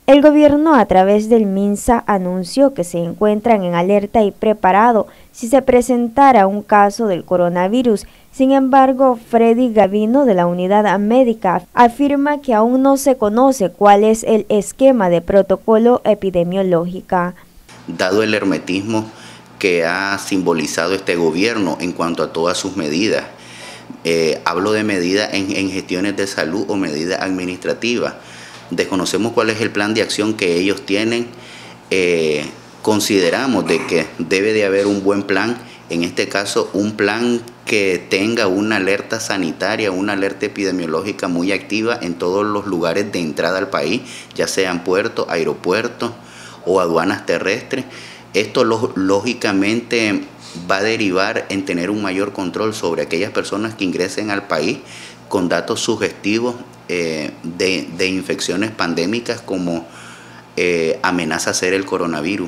El gobierno a través del MINSA anunció que se encuentran en alerta y preparado si se presentara un caso del coronavirus. Sin embargo, Freddy Gavino de la unidad médica afirma que aún no se conoce cuál es el esquema de protocolo epidemiológico. Dado el hermetismo que ha simbolizado este gobierno en cuanto a todas sus medidas, hablo de medidas en gestiones de salud o medidas administrativas. Desconocemos cuál es el plan de acción que ellos tienen. Consideramos de que debe de haber un buen plan, en este caso un plan que tenga una alerta sanitaria, una alerta epidemiológica muy activa en todos los lugares de entrada al país, ya sean puertos, aeropuertos o aduanas terrestres. Esto lógicamente va a derivar en tener un mayor control sobre aquellas personas que ingresen al país con datos sugestivos de infecciones pandémicas como amenaza ser el coronavirus.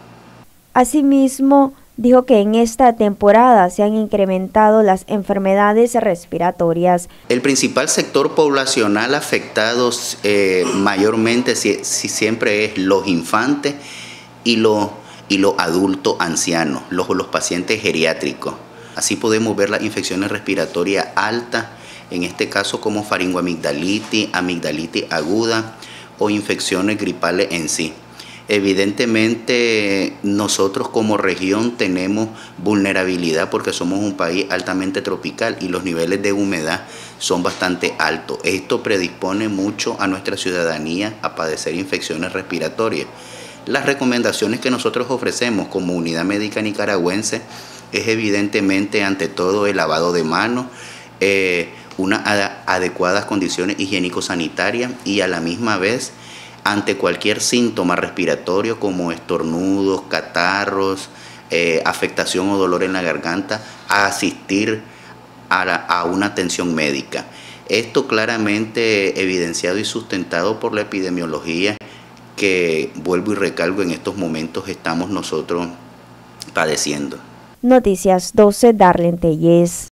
Asimismo, dijo que en esta temporada se han incrementado las enfermedades respiratorias. El principal sector poblacional afectado mayormente siempre es los infantes y los adultos ancianos, los pacientes geriátricos. Así podemos ver las infecciones respiratorias altas, en este caso como faringoamigdalitis, amigdalitis aguda o infecciones gripales en sí. Evidentemente nosotros como región tenemos vulnerabilidad porque somos un país altamente tropical y los niveles de humedad son bastante altos. Esto predispone mucho a nuestra ciudadanía a padecer infecciones respiratorias. Las recomendaciones que nosotros ofrecemos como unidad médica nicaragüense es evidentemente ante todo el lavado de manos, unas adecuadas condiciones higiénico-sanitarias y a la misma vez ante cualquier síntoma respiratorio como estornudos, catarros, afectación o dolor en la garganta, a asistir a una atención médica. Esto claramente evidenciado y sustentado por la epidemiología que, vuelvo y recalco, en estos momentos estamos nosotros padeciendo. Noticias 12, Darlene Tellez.